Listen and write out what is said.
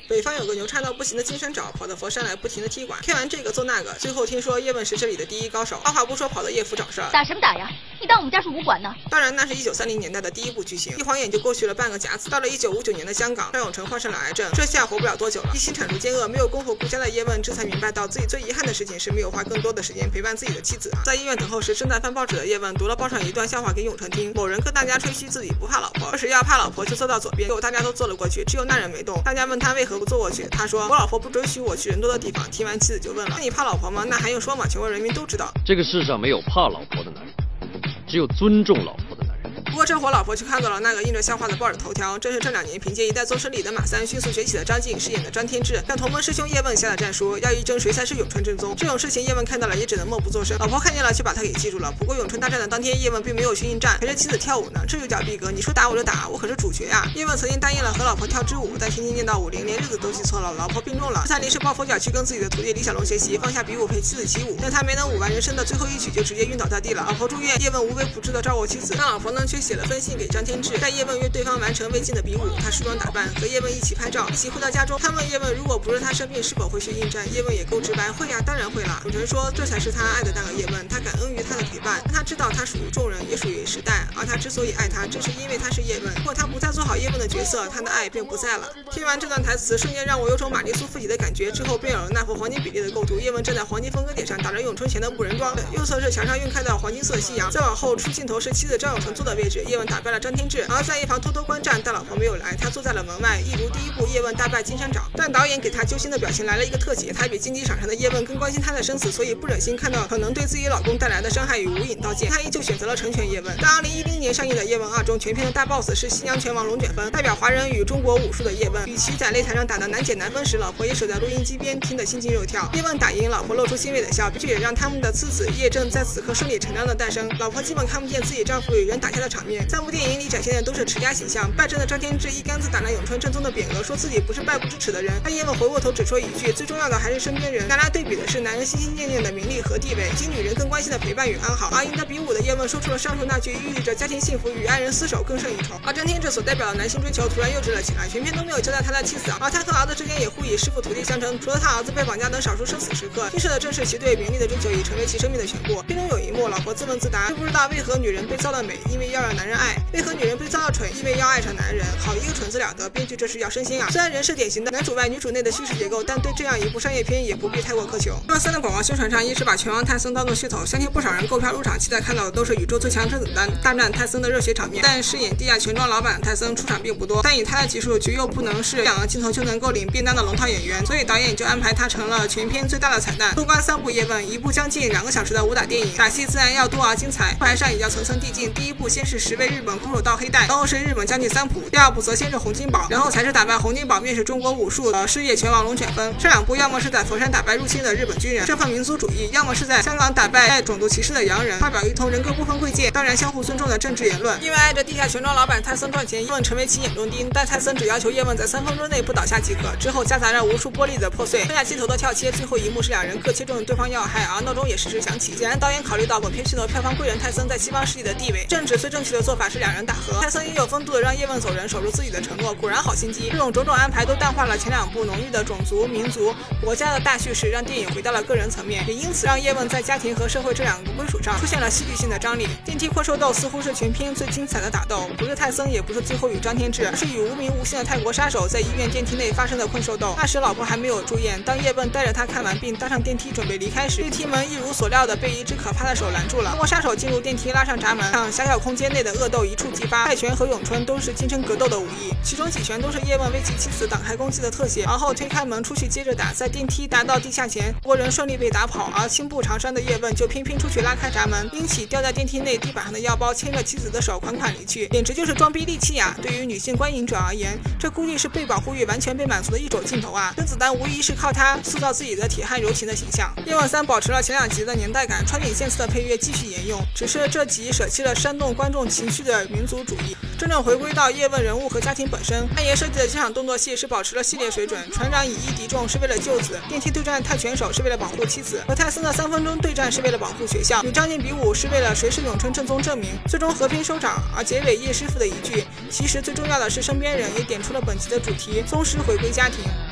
北方有个牛叉到不行的金山爪，跑到佛山来不停的踢馆，开完这个揍那个，最后听说叶问是这里的第一高手，二话不说跑到叶府找事儿。 打什么打呀？你当我们家是武馆呢？ 当然，那是1930年代的第一部剧情，一晃眼就过去了半个甲子。到了1959年的香港，张永成患上了癌症，这下活不了多久了。一心铲除奸恶，没有功夫顾家的叶问，这才明白到自己最遗憾的事情是没有花更多的时间陪伴自己的妻子啊。在医院等候时，正在翻报纸的叶问读了报上一段笑话给永成听。某人跟大家吹嘘自己不怕老婆，这时要怕老婆就坐到左边，结果大家都坐了过去，只有那人没动。大家问他为何不坐过去，他说我老婆不准许我去人多的地方。听完妻子就问了，那你怕老婆吗？那还用说吗？全国人民都知道， 这个世上没有怕老婆的男人，只有尊重老婆的男人。 不过这伙老婆却看到了那个印着笑话的报纸头条，正是这2年凭借一代宗师里的马三迅速崛起的张晋饰演的张天志向同门师兄叶问下了战书，要一争谁才是咏春正宗。这种事情叶问看到了也只能默不作声，老婆看见了却把他给记住了。不过咏春大战的当天，叶问并没有去应战，陪着妻子跳舞呢，这就叫逼格。你说打我就打，我可是主角呀！叶问曾经答应了和老婆跳支舞，但天天念叨50，连日子都记错了，老婆病重了，这才临时抱佛脚去跟自己的徒弟李小龙学习，放下比武陪妻子起舞。但他没能舞完人生的最后一曲，就直接晕倒在地了。老婆住院，叶问无微不至的照顾妻子，但老婆呢却写了封信给张天志，带叶问约对方完成未尽的比武，他梳妆打扮，和叶问一起拍照，一起回到家中。他问叶问，如果不是他生病，是否会去应战？叶问也够直白，会呀，当然会啦。永成说，这才是他爱的那个叶问，他感恩于他的陪伴，但他知道他属于众人，也属于时代，而他之所以爱他，正是因为他是叶问。如果他不再做好叶问的角色，他的爱便不在了。听完这段台词，瞬间让我有种玛丽苏附体的感觉。之后便有了那幅黄金比例的构图，叶问站在黄金分割点上，打着咏春拳的木人桩，右侧是墙上晕开的黄金色夕阳，再往后出镜头是妻子张永成坐的位置，叶问打败了张天志，而在一旁偷偷观战，但老婆没有来，他坐在了门外，一如第一部叶问大败金山掌。但导演给他揪心的表情来了一个特写，他比竞技场上的叶问更关心他的生死，所以不忍心看到可能对自己老公带来的伤害与无影刀剑，他依旧选择了成全叶问。在2010年上映的《叶问2》中，全片的大 boss 是西洋拳王龙卷风，代表华人与中国武术的叶问，与其在擂台上打得难解难分时，老婆也守在录音机边听得心惊肉跳。叶问打赢，老婆露出欣慰的笑，这也让他们的次子叶正在此刻顺理成章的诞生。老婆基本看不见自己丈夫与人打架的场面，3部电影里展现的都是持家形象。败阵的张天志一竿子打了咏春正宗的匾额，说自己不是败不知耻的人。但叶问回过头只说一句，最重要的还是身边人。拿来对比的是男人心心念念的名利和地位，以及女人更关心的陪伴与安好。而赢得比武的叶问说出了上述那句寓意着家庭幸福与爱人厮守更胜一筹。而张天志所代表的男性追求突然幼稚了起来，全片都没有交代他的妻子，而他和儿子之间也互以师傅徒弟相称。除了他儿子被绑架等少数生死时刻，映射的正是其对名利的追求已成为其生命的全部。片中有一幕，老婆自问自答，就不知道为何女人被造了美，因为要让男人爱；为何女人被造了蠢，因为要爱上男人。好一个蠢字了得，编剧这是要升心啊！虽然人是典型的男主外女主内的叙事结构，但对这样一部商业片也不必太过苛求。那么3的广告宣传上一直把拳王泰森当作噱头，相信不少人购票入场期待看到的都是宇宙最强甄子丹大战泰森的热血场面。但饰演地下拳庄老板的泰森出场并不多，但以他的技术却又不能是2个镜头就能够领便当的龙套演员，所以导演就安排他成了全片最大的彩蛋。纵观3部叶问，一部将近2个小时的武打电影，打戏自然要多而精彩，铺排上也要层层递进。第一部先是10位日本空手道黑带，然后是日本将近3浦，第2部则先是洪金宝，然后才是打败洪金宝面试中国武术的事业拳王龙卷风。这2部要么是在佛山打败入侵的日本军人，振奋民族主义，要么是在香港打败种族歧视的洋人，发表一通人格不分贵贱，当然相互尊重的政治言论。因为爱着地下拳庄老板泰森赚钱，叶问成为其眼中钉，但泰森只要求叶问在3分钟内不倒下即可。之后夹杂着无数玻璃的破碎，上下镜头的跳切，最后一幕是2人各切中对方要害，而闹钟也时时响起。显然导演考虑到本片噱头票房贵人泰森在西方势力的地位，正直最正确的做法是2人打和。泰森也有风度的让叶问走人，守住自己的承诺，果然好心机。这种种种安排都淡化了前2部浓郁的种族、民族、国家的大叙事，让电影回到了个人层面，也因此让叶问在家庭和社会这2个归属上出现了戏剧性的张力。电梯困兽斗似乎是全片最精彩的打斗，不是泰森，也不是最后与张天志，而是与无名无姓的泰国杀手在医院电梯内发生的困兽斗。那时老婆还没有住院，当叶问带着他看完并搭上电梯准备离开时，电梯门一如所料的被一只可怕的手拦住了。泰国杀手进入电梯，拉上闸门，让狭小空间内的恶斗一触即发。泰拳和咏春都是近身格斗的武艺，其中几拳都是叶问为其妻子挡开攻击的特写，然后推开门出去接着打。在电梯达到地下前，国人顺利被打跑，而青布长衫的叶问就偏偏出去拉开闸门，拎起掉在电梯内地板上的药包，牵着妻子的手款款离去，简直就是装逼利器呀！对于女性观影者而言，这估计是被保护欲完全被满足的一种镜头啊！甄子丹无疑是靠他塑造自己的铁汉柔情的形象。叶问3保持了前2集的年代感，川井宪次的配乐继续沿用，只是这集舍弃了煽动观众情绪的民族主义，真正回归到叶问人物和家庭本身。汉爷设计的这场动作戏是保持了系列水准，船长以一敌众是为了救子，电梯对战泰拳手是为了保护妻子，和泰森的3分钟对战是为了保护学校，与张晋比武是为了谁是咏春正宗证明，最终和平收场。而结尾叶师傅的一句其实最重要的是身边人，也点出了本集的主题，宗师回归家庭。